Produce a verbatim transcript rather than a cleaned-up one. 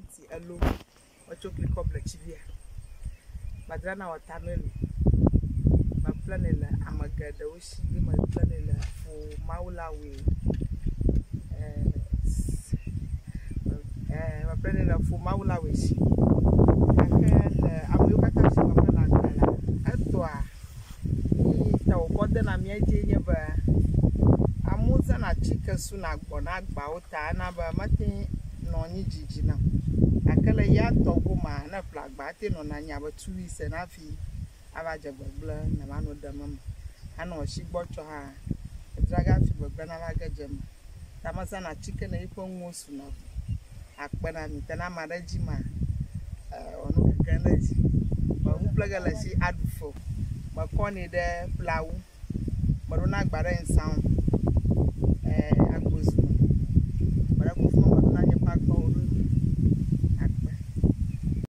ti alo wa chocolate cobble chivia madrana watermelon ma planela amagada oshi ma planela fo maulawe eh eh ma planela fo maulawe shi akela amuyukata shi ma planala atwa ita obodo na mi eje nye ba amuza na chika su na agbo na agba uta na ba mate no nyi jiji na akala ya togo ma na flagba te no na nya ba two weeks na fi abaje gbagba na ma no da mama ana o shi gbocho ha draga fi gbagba na ba gajem tamasa na chika na ipo nwosu na akpa na mi tana maraji ma onu gana ji ba un plaga la shi adufo ma koni de plawu maruna gbara en sound